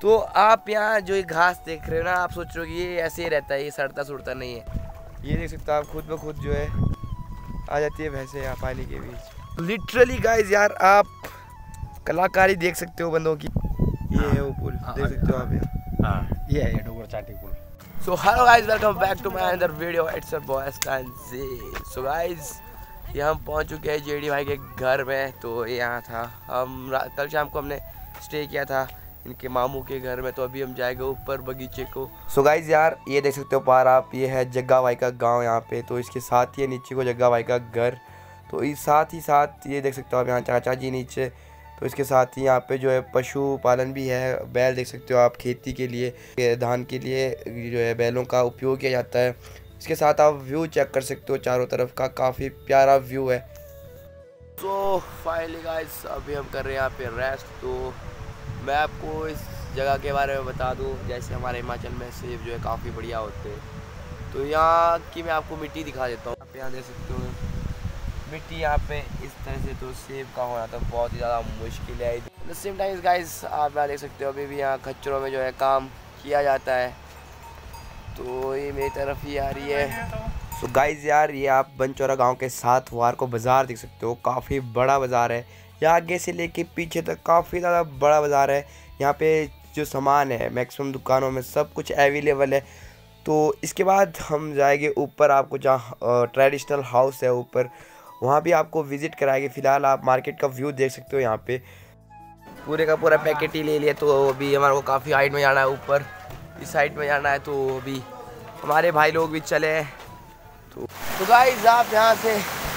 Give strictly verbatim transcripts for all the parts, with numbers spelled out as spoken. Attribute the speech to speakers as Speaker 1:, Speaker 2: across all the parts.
Speaker 1: तो आप यहाँ जो ये घास देख रहे हो ना, आप सोच रहे हो कि ये ऐसे ही रहता है, ये सड़ता सुड़ता नहीं है। ये देख सकते हो आप, खुद ब खुद जो है आ जाती है भैंसे यहाँ पानी के बीच। लिटरली गाइस यार, आप कलाकारी देख सकते हो बंदों की। ये है वो पुल, देख सकते हो आप यहाँ।
Speaker 2: हाँ, ये है डोगर चाटी पुल।
Speaker 1: So hello guys, welcome back to my another video. It's your boy Stan G. So guys, ये हम पहुंच चुके हैं जेडी भाई के घर में। तो यहाँ था, हम कल शाम को हमने स्टे किया था इनके मामू के घर में। तो अभी हम जाएंगे ऊपर बगीचे को। सो so गाइस यार, ये देख सकते हो पार आप, ये है जग्गा भाई का गांव यहाँ पे। तो इसके साथ ही नीचे को जग्गा भाई का घर। तो इस साथ ही साथ ये देख सकते हो आप यहाँ चाचा जी नीचे। तो इसके साथ ही यहाँ पे जो है पशु पालन भी है। बैल देख सकते हो आप, खेती के लिए, धान के लिए जो है बैलों का उपयोग किया जाता है। इसके साथ आप व्यू चेक कर सकते हो चारों तरफ का, काफ़ी प्यारा व्यू है। तो फाइनली गाइस, अभी हम कर रहे हैं यहाँ पे रेस्ट। तो मैं आपको इस जगह के बारे में बता दूं, जैसे हमारे हिमाचल में सेब जो है काफ़ी बढ़िया होते हैं। तो यहाँ की मैं आपको मिट्टी दिखा देता हूँ। आप यहाँ देख सकते हो मिट्टी यहाँ पे इस तरह से। तो सेब का होना तो बहुत ही ज़्यादा मुश्किल है। At the same time guys, आप यहाँ देख सकते हो अभी भी यहाँ खच्चरों में जो है काम किया जाता है। तो ये मेरी तरफ ही आ रही है। तो गाइस यार, ये आप बनचौरा गांव के साथ वार को बाज़ार देख सकते हो, काफ़ी बड़ा बाज़ार है। यहाँ आगे से लेके पीछे तक काफ़ी ज़्यादा बड़ा बाज़ार है। यहाँ पे जो सामान है मैक्सिमम दुकानों में सब कुछ अवेलेबल है। तो इसके बाद हम जाएंगे ऊपर, आपको जहाँ ट्रेडिशनल हाउस है ऊपर, वहाँ भी आपको विज़िट कराएंगे। फ़िलहाल आप मार्केट का व्यू देख सकते हो यहाँ पे। पूरे का पूरा पैकेट ही ले लिया। तो अभी हमारे को काफ़ी हाइट में जाना है, ऊपर इस साइड में जाना है। तो अभी हमारे भाई लोग भी चले हैं। तो, तो गाइस, आप यहाँ से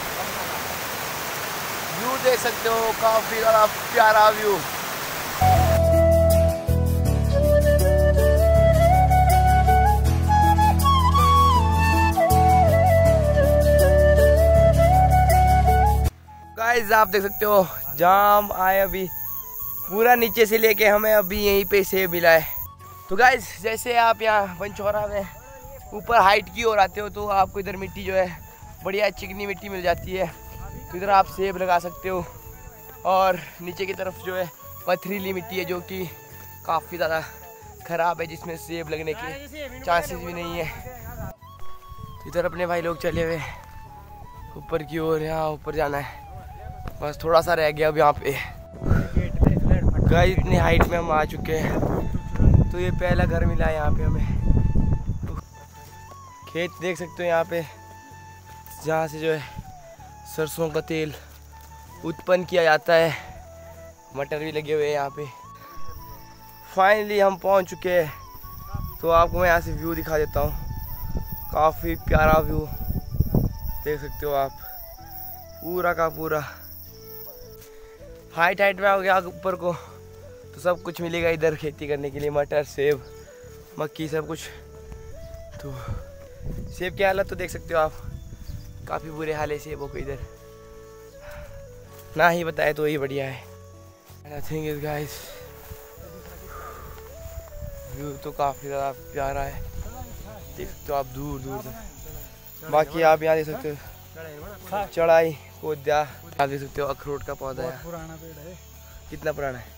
Speaker 1: व्यू देख सकते हो, काफ़ी ज़्यादा प्यारा व्यू। गाइस, आप देख सकते हो जहाँ हम आए अभी, पूरा नीचे से लेके हमें अभी यहीं पे सेब मिला है। तो गाइस, जैसे आप यहाँ बनचौरा में ऊपर हाइट की ओर आते हो तो आपको इधर मिट्टी जो है बढ़िया चिकनी मिट्टी मिल जाती है। तो इधर आप सेब लगा सकते हो। और नीचे की तरफ जो है पथरीली मिट्टी है, जो कि काफ़ी ज़्यादा ख़राब है, जिसमें सेब लगने के चांसेस भी नहीं है। तो इधर अपने भाई लोग चले हुए ऊपर की ओर, यहाँ ऊपर जाना है, बस थोड़ा सा रह गया अब यहाँ पे। गाइस, इतनी हाइट में हम आ चुके हैं। तो ये पहला घर मिला है यहाँ पे हमें। तो खेत देख सकते हो यहाँ पे, जहाँ से जो है सरसों का तेल उत्पन्न किया जाता है। मटर भी लगे हुए हैं यहाँ पे। फाइनली हम पहुँच चुके हैं। तो आपको मैं यहाँ से व्यू दिखा देता हूँ, काफ़ी प्यारा व्यू देख सकते हो आप, पूरा का पूरा। हाइट हाइट में आ गया ऊपर को तो सब कुछ मिलेगा इधर खेती करने के लिए, मटर, सेब, मक्की, सब कुछ। तो सेब की हालत तो देख सकते हो आप, काफ़ी बुरे हाल है सेबों को इधर, ना ही बताए तो ही बढ़िया है। नथिंग इज गाइस, व्यू तो काफ़ी ज़्यादा प्यारा है, देख सकते हो आप दूर दूर तक। बाकी आप यहाँ देख सकते हो चढ़ाई कोद्या, आप देख सकते हो अखरोट का पौधा है। पुराना पेड़ है। कितना पुराना है?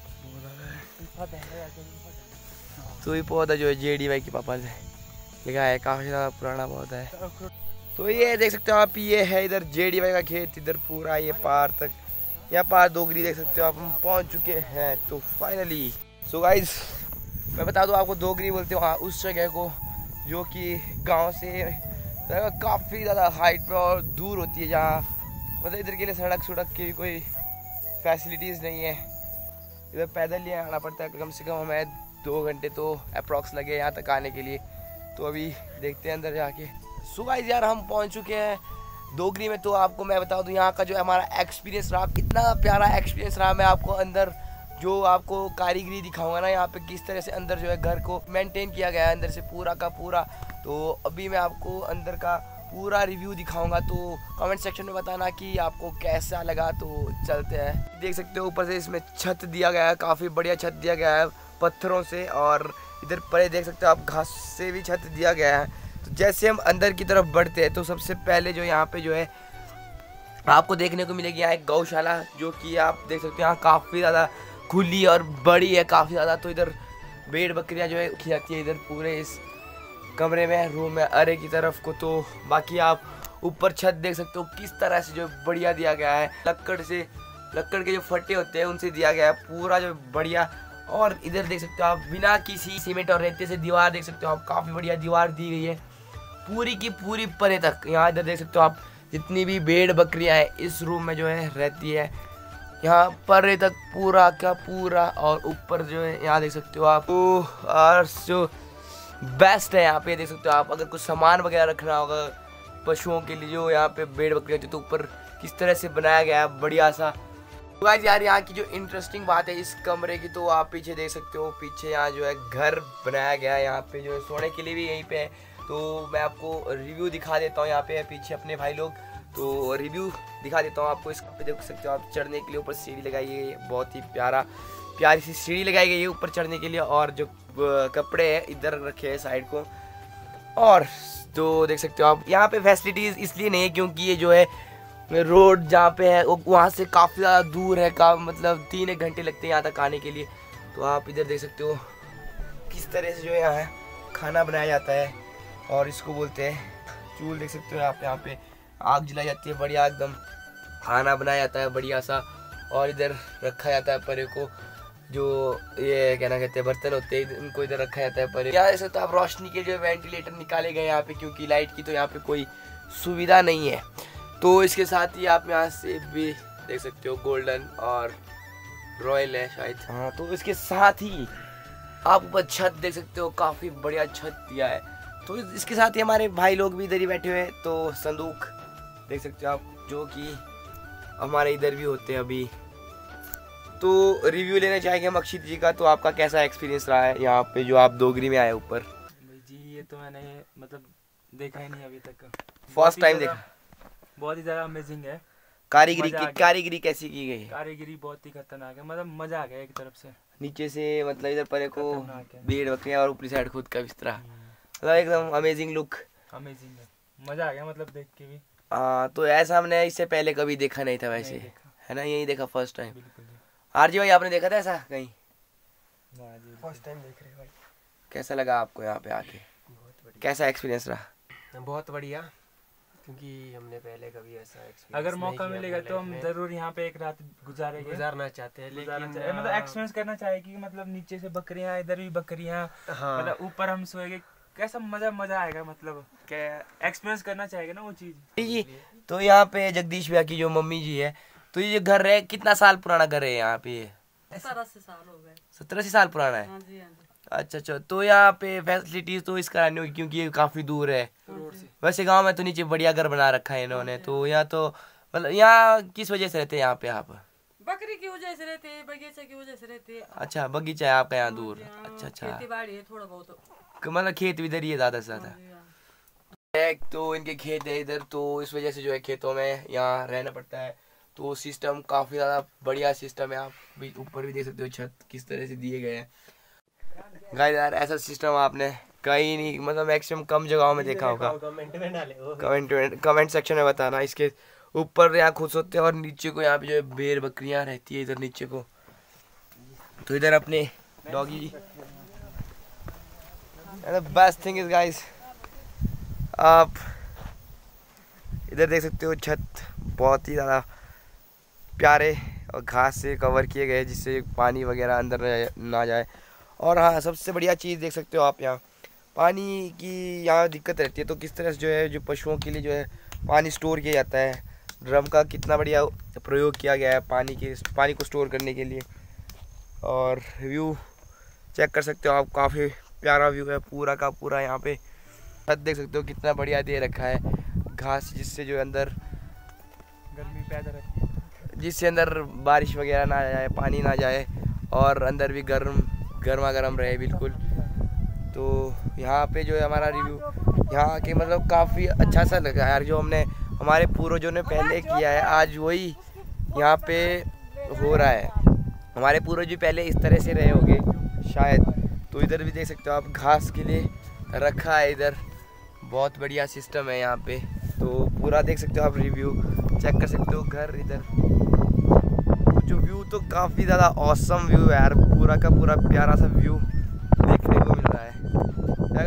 Speaker 1: तो ये पौधा जो है जेडी भाई के पापा से लिखा है, काफ़ी ज़्यादा पुराना पौधा है। तो ये देख सकते हो आप, ये है इधर जेडी भाई का खेत, इधर पूरा ये पार तक, यहाँ पार डोगरी देख सकते हो आप, हम पहुँच चुके हैं। तो फाइनली सो गाइस, मैं बता दूँ आपको, डोगरी बोलते हो हाँ उस जगह को जो कि गाँव से काफ़ी ज़्यादा हाइट पे और दूर होती है, जहाँ मतलब इधर के लिए सड़क सड़क की कोई फैसिलिटीज़ नहीं है। इधर पैदल ही आना पड़ता है, कम से कम हमें दो घंटे तो अप्रॉक्स लगे यहाँ तक आने के लिए। तो अभी देखते हैं अंदर जाके। सो गाइस यार, हम पहुँच चुके हैं डोगरी में। तो आपको मैं बता दूँ यहाँ का जो हमारा एक्सपीरियंस रहा, कितना प्यारा एक्सपीरियंस रहा। मैं आपको अंदर जो आपको कारीगरी दिखाऊंगा ना, यहाँ पे किस तरह से अंदर जो है घर को मेंटेन किया गया है अंदर से पूरा का पूरा। तो अभी मैं आपको अंदर का पूरा रिव्यू दिखाऊंगा। तो कमेंट सेक्शन में बताना कि आपको कैसा लगा। तो चलते हैं। देख सकते हो ऊपर से इसमें छत दिया गया है, काफ़ी बढ़िया छत दिया गया है पत्थरों से। और इधर परे देख सकते हो आप, घास से भी छत दिया गया है। तो जैसे हम अंदर की तरफ बढ़ते हैं तो सबसे पहले जो यहाँ पे जो है आपको देखने को मिलेगी यहाँ एक गौशाला, जो कि आप देख सकते हो यहाँ काफ़ी ज़्यादा खुली और बड़ी है काफ़ी ज़्यादा। तो इधर भेड़ बकरियां जो है रखी जाती है इधर पूरे इस कमरे में, रूम में अरे की तरफ को। तो बाकी आप ऊपर छत देख सकते हो किस तरह से जो बढ़िया दिया गया है, लक्कड़ से, लक्कड़ के जो फट्टे होते हैं उनसे दिया गया है पूरा जो बढ़िया। और इधर देख सकते हो आप बिना किसी सीमेंट और रेते से दीवार देख सकते हो आप, काफ़ी बढ़िया दीवार दी गई है पूरी की पूरी परे तक। यहाँ इधर देख सकते हो आप जितनी भी भेड़ बकरियाँ हैं इस रूम में जो है रहती है, यहाँ परे तक पूरा का पूरा। और ऊपर जो है यहाँ देख सकते हो आप, तो और जो बेस्ट है यहाँ पे देख सकते हो आप, अगर कुछ सामान वगैरह रखना होगा पशुओं के लिए जो यहाँ पे भेड़ बकरियाँ होती है, तो ऊपर किस तरह से बनाया गया है बढ़िया सा। तो गाइस यार यहाँ की जो इंटरेस्टिंग बात है इस कमरे की, तो आप पीछे देख सकते हो, पीछे यहाँ जो है घर बनाया गया है, यहाँ पे जो है सोने के लिए भी यहीं पे है। तो मैं आपको रिव्यू दिखा देता हूँ, यहाँ पे है पीछे अपने भाई लोग, तो रिव्यू दिखा देता हूँ आपको। इस पे देख सकते हो आप, चढ़ने के लिए ऊपर सीढ़ी लगाई है, बहुत ही प्यारा प्यारी सी सीढ़ी लगाई गई है ऊपर चढ़ने के लिए। और जो कपड़े हैं इधर रखे हैं साइड को। और तो देख सकते हो आप यहाँ पे फैसिलिटीज़ इसलिए नहीं है क्योंकि ये जो है रोड जहाँ पे है वहाँ से काफ़ी ज़्यादा दूर है, का मतलब तीन एक घंटे लगते हैं यहाँ तक आने के लिए। तो आप इधर देख सकते हो किस तरह से जो है यहाँ खाना बनाया जाता है, और इसको बोलते हैं चूल्हा। देख सकते हो आप, यहाँ पे आग जलाई जाती है बढ़िया, एकदम खाना बनाया जाता है बढ़िया सा। और इधर रखा जाता है परे को, जो ये क्या ना कहते हैं बर्तन होते हैं इनको इधर रखा जाता है परे। यहाँ ऐसे तो आप रोशनी के जो वेंटिलेटर निकाले गए यहाँ पे, क्योंकि लाइट की तो यहाँ पे कोई सुविधा नहीं है। तो इसके साथ ही आप यहाँ से भी देख सकते हो गोल्डन और रॉयल है शायद, हाँ। तो इसके साथ ही आप ऊपर छत देख सकते हो, काफ़ी बढ़िया छत दिया है। तो इसके साथ ही हमारे भाई लोग भी इधर ही बैठे हुए हैं। तो संदूक देख सकते हो आप, जो कि हमारे इधर भी होते हैं अभी। तो रिव्यू लेना चाहेंगे हम अक्षित जी का, तो आपका कैसा एक्सपीरियंस रहा है यहाँ पे जो आप दोगरी में आए ऊपर?
Speaker 2: जी ये तो मैंने मतलब देखा ही नहीं अभी तक,
Speaker 1: फर्स्ट टाइम देखा।
Speaker 2: बहुत ही ज़्यादा अमेजिंग है।
Speaker 1: कारीगरी की कारीगरी कैसी की गई है?
Speaker 2: कारीगरी बहुत ही खतरनाक है, मतलब मजा आ गया एक तरफ से।
Speaker 1: नीचे से मतलब इधर परे को भेड़ बकरियां और ऊपरी साइड खुद का बिस्तरा, मतलब एकदम अमेजिंग लुक,
Speaker 2: अमेजिंग है, मजा आ गया मतलब देख के भी।
Speaker 1: हाँ, तो ऐसा हमने इससे पहले कभी देखा नहीं था वैसे, है ना? यही देखा फर्स्ट टाइम। आरजी भाई आपने देखा था ऐसा कहीं?
Speaker 3: फर्स्ट टाइम देख रहे भाई।
Speaker 1: कैसा लगा आपको यहाँ पे आके? कैसा एक्सपीरियंस रहा?
Speaker 3: बहुत बढ़िया, क्योंकि हमने पहले कभी ऐसा एक्सपीरियंस
Speaker 2: अगर मौका मिलेगा तो हम जरूर यहाँ पे एक रात गुजारेंगे,
Speaker 3: गुजारना चाहते हैं, लेकिन
Speaker 2: मतलब एक्सपीरियंस करना चाहेगी, मतलब नीचे से बकरियाँ, इधर भी बकरियाँ,
Speaker 3: हाँ।
Speaker 2: मतलब ऊपर हम सोएंगे, कैसा मजा मजा आएगा, मतलब क्या एक्सपीरियंस करना चाहेगा ना वो चीज
Speaker 1: जी। तो यहाँ पे जगदीश भैया की जो मम्मी जी है, तो ये घर है, कितना साल पुराना घर है यहाँ पे?
Speaker 4: सत्रह अस्सी साल हो गए।
Speaker 1: सत्रह अस्सी साल पुराना है?
Speaker 4: हाँ जी, हाँ जी।
Speaker 1: अच्छा अच्छा। तो यहाँ पे फैसिलिटीज तो इस करानी होगी क्योंकि ये काफी दूर है रोड से। वैसे गांव में तो नीचे बढ़िया घर बना रखा है इन्होंने। तो यहाँ तो मतलब यहाँ किस वजह से रहते हैं यहाँ पे आप?
Speaker 4: बकरी की वजह से रहते हैं, बगीचे की वजह से रहते हैं।
Speaker 1: अच्छा, बगीचा है आपका यहाँ दूर? अच्छा अच्छा,
Speaker 4: खेती बाड़ी है थोड़ा बहुत,
Speaker 1: मतलब खेत इधर ही है ज्यादा से ज्यादा। एक तो इनके खेत है इधर, तो इस वजह से जो है खेतों में यहाँ रहना पड़ता है। तो सिस्टम काफी ज्यादा बढ़िया सिस्टम है। आप भी ऊपर भी देख सकते हो छत किस तरह से दिए गए हैं। गाइस यार ऐसा सिस्टम आपने कहीं नहीं, मतलब मैक्सिमम कम जगहों में देखा होगा।
Speaker 3: कमेंट में डाले,
Speaker 1: कमेंट कमेंट सेक्शन में बताना। इसके ऊपर यहाँ खुद सोते हैं और नीचे को यहाँ पे जो है भेड़ बकरियाँ रहती है इधर नीचे को। तो इधर अपने doggy. Best thing is guys, आप इधर देख सकते हो छत बहुत ही ज़्यादा प्यारे और घास से कवर किए गए जिससे पानी वगैरह अंदर ना जाए। और हाँ, सबसे बढ़िया चीज़ देख सकते हो आप, यहाँ पानी की यहाँ दिक्कत रहती है। तो किस तरह से जो है जो पशुओं के लिए जो है पानी स्टोर किया जाता है, ड्रम का कितना बढ़िया प्रयोग किया गया है पानी के पानी को स्टोर करने के लिए। और व्यू चेक कर सकते हो आप, काफ़ी प्यारा व्यू है पूरा का पूरा। यहाँ पे छत देख सकते हो कितना बढ़िया दे रखा है, घास जिससे जो अंदर
Speaker 2: गर्मी पैदा रहती है,
Speaker 1: जिससे अंदर बारिश वगैरह ना जाए, पानी ना जाए, और अंदर भी गर्म गर्मा गर्म रहे बिल्कुल। तो यहाँ पे जो है हमारा रिव्यू यहाँ के मतलब काफ़ी अच्छा सा लगा यार, जो हमने हमारे पूर्वजों ने पहले किया है आज वही यहाँ पे हो रहा है। हमारे पूर्वज भी पहले इस तरह से रहे होंगे शायद। तो इधर भी देख सकते हो आप, घास के लिए रखा है इधर, बहुत बढ़िया सिस्टम है यहाँ पे। तो पूरा देख सकते हो आप, रिव्यू चेक कर सकते हो घर इधर। जो व्यू तो काफ़ी ज़्यादा ऑसम व्यू है यार, पूरा का पूरा प्यारा सा व्यू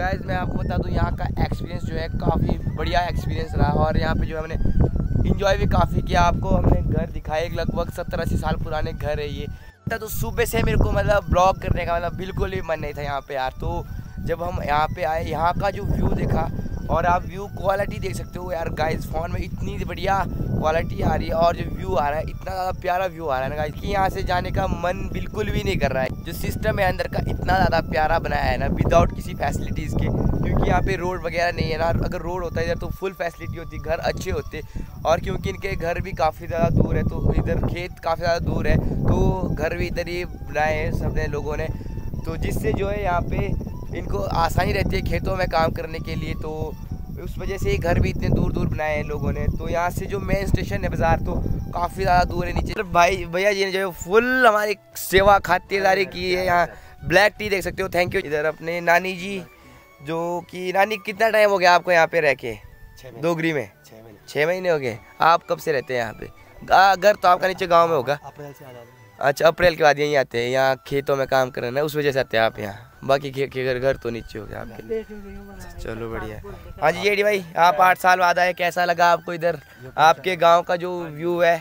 Speaker 1: गाइस मैं आपको बता दूं यहाँ का एक्सपीरियंस जो है काफ़ी बढ़िया एक्सपीरियंस रहा और यहाँ पे जो है हमने इंजॉय भी काफ़ी किया। आपको हमने घर दिखाए, लगभग सत्तर अस्सी साल पुराने घर है ये। तो सुबह से मेरे को मतलब ब्लॉग करने का मतलब बिल्कुल भी मन नहीं था यहाँ पे यार। तो जब हम यहाँ पे आए, यहाँ का जो व्यू देखा और आप व्यू क्वालिटी देख सकते हो यार गाइस, फ़ोन में इतनी बढ़िया क्वालिटी आ रही है और जो व्यू आ रहा है इतना ज़्यादा प्यारा व्यू आ रहा है ना गाइस कि यहाँ से जाने का मन बिल्कुल भी नहीं कर रहा है। जो सिस्टम है अंदर का इतना ज़्यादा प्यारा बनाया है ना, विदाउट किसी फैसिलिटीज़ के, क्योंकि यहाँ पे रोड वगैरह नहीं है ना। अगर रोड होता है इधर तो फुल फैसिलिटी होती, घर अच्छे होते, और क्योंकि इनके घर भी काफ़ी ज़्यादा दूर है तो इधर खेत काफ़ी ज़्यादा दूर है तो घर भी इधर ही बनाए हैं सबने लोगों ने, तो जिससे जो है यहाँ पे इनको आसानी रहती है खेतों में काम करने के लिए। तो उस वजह से घर भी इतने दूर दूर बनाए हैं लोगों ने। तो यहाँ से जो मेन स्टेशन है बाज़ार तो काफ़ी ज़्यादा दूर है नीचे। भाई भैया जी ने जो है फुल हमारी सेवा खातिरदारी की है। यहाँ ब्लैक टी देख सकते हो, थैंक यू। इधर अपने नानी जी, जो कि नानी कितना टाइम हो गया आपको यहाँ पे रह के? दोगरी में छः महीने छः महीने हो गए। आप कब से रहते हैं यहाँ पे? घर तो आपका नीचे गाँव में होगा।
Speaker 3: अप्रैल से आ जाते हैं।
Speaker 1: अच्छा, अप्रैल के बाद यहीं आते हैं, यहाँ खेतों में काम करना है उस वजह से आते हैं आप यहाँ। बाकी के घर घर तो नीचे हो गया आपके। चलो बढ़िया। हाँ जी जेडी भाई, आप आठ साल बाद आए, कैसा लगा आपको इधर? आपके गांव का जो व्यू है,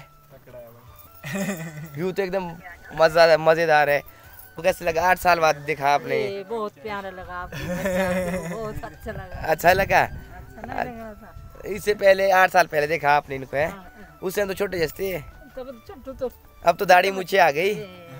Speaker 1: व्यू तो एकदम मजा मज़ेदार है। तो कैसे लगा आठ साल बाद देखा आपने?
Speaker 4: बहुत प्यारा लगा आपको, बहुत अच्छा लगा।
Speaker 1: अच्छा लगा?
Speaker 4: अच्छा नहीं लगा था?
Speaker 1: इससे पहले आठ साल पहले देखा आपने इनको है? उससे तो छोटे जैसे,
Speaker 4: तो
Speaker 1: अब तो दाढ़ी मुझे आ गई।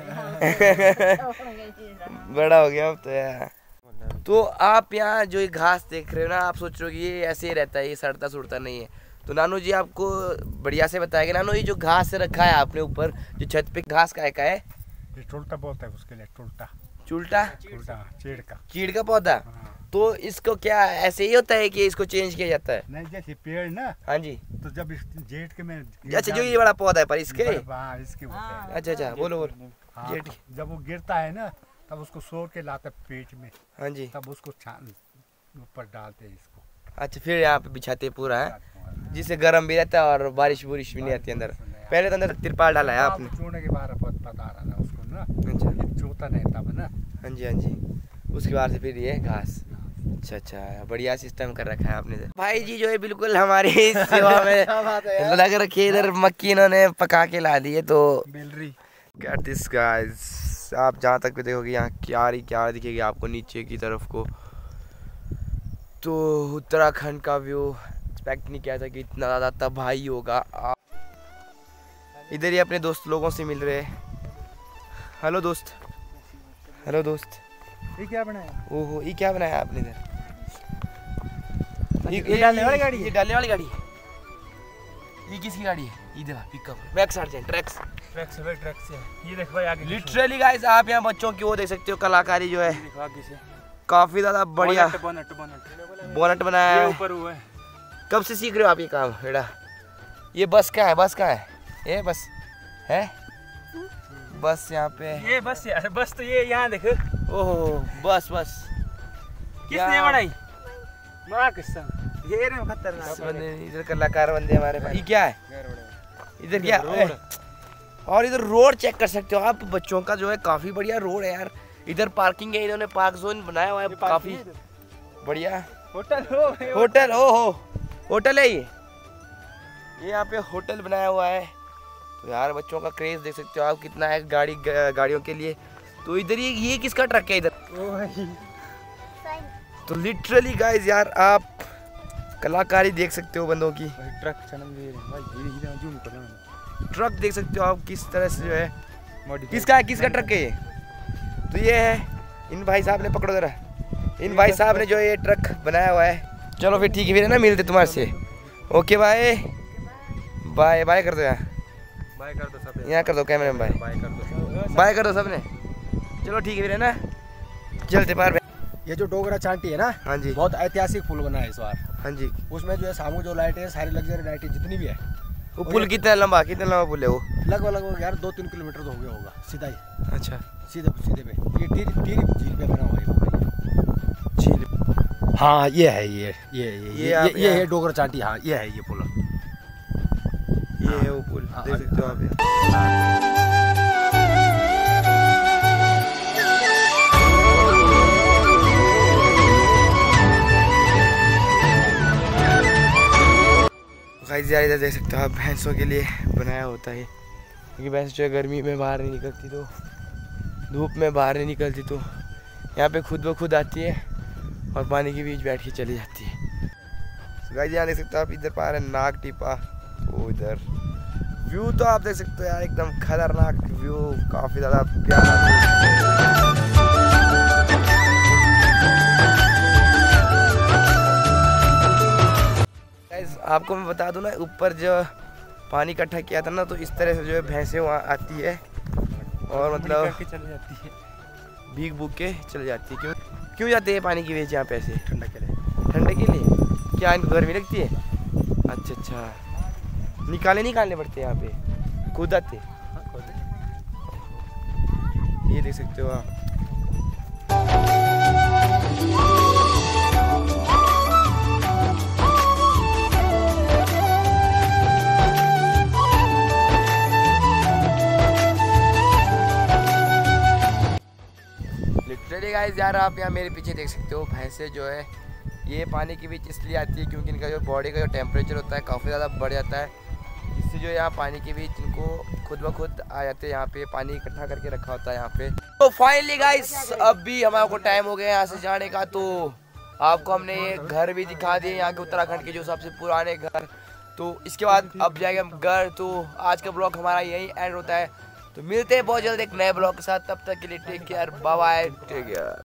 Speaker 1: बड़ा हो गया अब तो यार। तो आप यहाँ जो ये घास देख रहे हो ना, आप सोच रहे हो कि ये ऐसे ही रहता है, ये सड़ता सुड़ता नहीं है। तो नानू जी आपको बढ़िया से बताएगा। नानू ये जो घास से रखा है आपने ऊपर, जो छत पे घास का है,
Speaker 5: ये टुलटा बोलता है उसके लिए, टुलटा
Speaker 1: चुलटा
Speaker 5: टुलटा चीड़ का
Speaker 1: चीड़ का पौधा। तो इसको क्या ऐसे ही होता है कि इसको चेंज किया जाता है?
Speaker 5: नहीं, जैसे पेड़ ना,
Speaker 1: हाँ जी।
Speaker 5: तो जब इस जेठ के में,
Speaker 1: अच्छा, जो ये बड़ा पौधा है पर इसके,
Speaker 5: हाँ इसके होते हैं।
Speaker 1: अच्छा अच्छा, बोलो बोलो।
Speaker 5: हाँ,
Speaker 1: जेठ,
Speaker 5: जब वो गिरता है ना तब उसको सोर के लाते पेट में,
Speaker 1: हाँ जी।
Speaker 5: तब उसको छान ऊपर डालते हैं इसको।
Speaker 1: अच्छा, फिर यहाँ पे बिछाते पूरा है, जिससे गर्म भी रहता है और बारिश बुरिश भी नहीं आती अंदर। पहले तो अंदर तिरपाल डाला है आपने?
Speaker 5: चूने के बारे में पता रहा था उसको ना।
Speaker 1: अच्छा,
Speaker 5: चूता नहीं तब ना।
Speaker 1: हाँ जी हाँ जी। उसके बाद से फिर ये घास। अच्छा अच्छा, बढ़िया सिस्टम कर रखा है आपने। भाई जी जो है बिल्कुल हमारी सेवा में लग रखी है। इधर मक्की इन्होंने पका के ला दी है। तो
Speaker 2: बेलरी
Speaker 1: गेट दिस गाइस, आप जहाँ तक भी देखोगे यहाँ क्यारी क्यारी दिखेगी आपको नीचे की तरफ को। तो उत्तराखंड का व्यू एक्सपेक्ट नहीं किया था कि इतना ज़्यादा तबाही होगा। इधर ही अपने दोस्त लोगों से मिल रहे हैं। हेलो दोस्त, हेलो दोस्त।
Speaker 2: ये क्या बनाया?
Speaker 1: ओहो, ये क्या बनाया आपने इधर?
Speaker 2: ये, ये डालने वाली गाड़ी?
Speaker 1: ये डालने वाली गाड़ी है। ये किसकी गाड़ी है? ये देखा, pickup Max Sergeant Trax
Speaker 2: Trax है, ट्रैक्स है। ये देखो भाई आगे,
Speaker 1: लिटरली गाइस आप यहाँ बच्चों की वो देख सकते हो कलाकारी जो है,
Speaker 2: देखो आगे से
Speaker 1: काफी ज्यादा बढ़िया
Speaker 2: बोनट बोनट
Speaker 1: बोनट बनाया
Speaker 2: ये
Speaker 1: है।
Speaker 2: ऊपर हुआ है।
Speaker 1: कब से सीख रहे हो आप ये काम बेटा? ये बस का है, बस का है ये बस है बस यहाँ पे।
Speaker 2: ये बस यार, बस तो ये यहाँ देखो।
Speaker 1: ओहो, बस बस
Speaker 2: किसने बनाई? माँ कसम, ये रे खतरनाक
Speaker 1: बंदे इधर कलाकार बंदे हमारे पास। ये क्या है इधर? क्या रोड? और इधर रोड चेक कर सकते हो आप, बच्चों का जो है काफी बढ़िया रोड है यार। इधर पार्किंग है, इन्होंने पार्क जोन बनाया हुआ है काफी बढ़िया।
Speaker 2: होटल हो,
Speaker 1: होटल हो हो होटल है ये ये यहाँ पे होटल बनाया हुआ है। तो यार बच्चों का क्रेज देख सकते हो आप कितना है गाड़ी गाड़ियों के लिए। तो इधर ये ये किसका ट्रक है इधर? तो लिटरली गाइस यार आप कलाकारी देख सकते हो बंदों की।
Speaker 2: ट्रक जूम करना,
Speaker 1: ट्रक देख सकते हो आप किस तरह से जो है। किसका है, किसका ट्रक है ये? तो ये है, इन भाई साहब ने, पकड़ो जरा, इन भाई साहब ने जो ये ट्रक बनाया हुआ है। चलो फिर ठीक है, फिर है ना मिलते तुम्हारे से। ओके बाय बाय बाय कर दो यार,
Speaker 2: बाय कर दो सब,
Speaker 1: यहाँ कर दो कैमरे में, बाय
Speaker 2: बाय कर दो,
Speaker 1: बाय कर दो सबने। चलो ठीक है फिर है ना, चलते पार।
Speaker 3: ये जो डोगरा चांटी है ना,
Speaker 1: हाँ जी,
Speaker 3: बहुत ऐतिहासिक पुल बना है इस बार।
Speaker 1: हाँ जी।
Speaker 3: उसमें जो है सामू जो लाइटें है, सारी लग्जरी लाइटें जितनी भी है।
Speaker 1: वो पुल कितना लंबा, कितना लंबा पुल है वो?
Speaker 3: लगभग लगभग यार दो तीन किलोमीटर तो हो गया होगा सीधा ही।
Speaker 1: अच्छा,
Speaker 3: सीधे सीधे पे ये टीरी टीरी झील पे बना हुआ है।
Speaker 1: झील?
Speaker 3: हाँ ये है, ये ये ये
Speaker 1: ये
Speaker 3: ये,
Speaker 1: आप
Speaker 3: ये, ये
Speaker 1: यहाँ-
Speaker 3: है डोगरा चांटी। हाँ ये है ये पुल।
Speaker 1: ये है वो पुल,
Speaker 3: हाँ,
Speaker 1: देख सकते हो आप यहाँ। गाइस यार इधर देख सकते हो आप, भैंसों के लिए बनाया होता है, क्योंकि भैंस जो है गर्मी में बाहर नहीं निकलती, तो धूप में बाहर नहीं निकलती, तो यहाँ पे खुद ब खुद आती है और पानी के बीच बैठ के चली जाती है। तो गाइस यहाँ देख सकते हो आप, इधर पा रहे नाग टिपा, तो इधर व्यू तो आप देख सकते हो यार, एकदम खतरनाक व्यू, काफ़ी ज़्यादा प्यारा। गाइस आपको मैं बता दूं ना, ऊपर जो पानी इकट्ठा किया था ना, तो इस तरह से जो है भैंसें वहाँ आती है और मतलब
Speaker 2: चली जाती है,
Speaker 1: भीग भूग के चले जाती है। क्यों क्यों जाते हैं पानी की वजह यहाँ पैसे?
Speaker 3: ठंडा के लिए।
Speaker 1: ठंडे के लिए? क्या इनको गर्मी लगती है? अच्छा अच्छा, निकाले निकालने पड़ते हैं यहाँ पे, खुद आते? ये देख सकते हो आप। लिटरली गाइस यार आप यहाँ मेरे पीछे देख सकते हो, भैंसे जो है ये पानी के बीच इसलिए आती है क्योंकि इनका जो बॉडी का जो टेम्परेचर होता है काफ़ी ज़्यादा बढ़ जाता है, जिससे जो यहाँ पानी के बीच इनको खुद ब खुद आ जाते हैं। यहाँ पे पानी इकट्ठा करके रखा होता है यहाँ पे। तो फाइनली गाइस अभी हमारे को टाइम हो गया यहाँ से जाने का, तो आपको हमने ये घर भी दिखा दिए यहाँ के उत्तराखंड के जो सबसे पुराने घर। तो इसके बाद अब जाएंगे हम घर। तो आज का ब्लॉग हमारा यही एंड होता है, तो मिलते हैं बहुत जल्द एक नए ब्लॉग के साथ, तब तक के लिए take care, bye bye, take care.